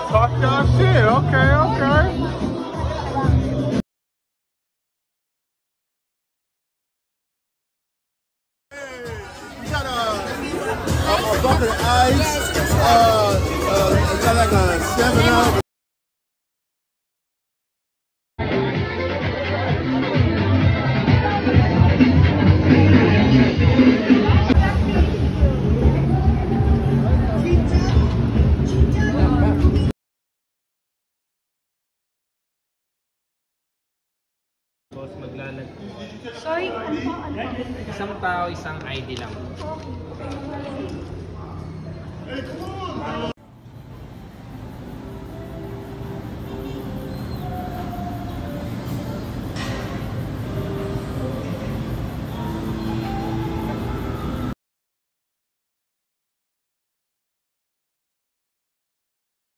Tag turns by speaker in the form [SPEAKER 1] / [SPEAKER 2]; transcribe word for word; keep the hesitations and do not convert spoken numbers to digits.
[SPEAKER 1] Talk y'all shit. Okay, okay. You got a, a, a bucket of ice. Uh, uh, you got like a seven up.
[SPEAKER 2] Maglalag.
[SPEAKER 3] Sorry, ano po? Ano po?
[SPEAKER 2] Isang tao, isang I D lang.
[SPEAKER 3] Okay.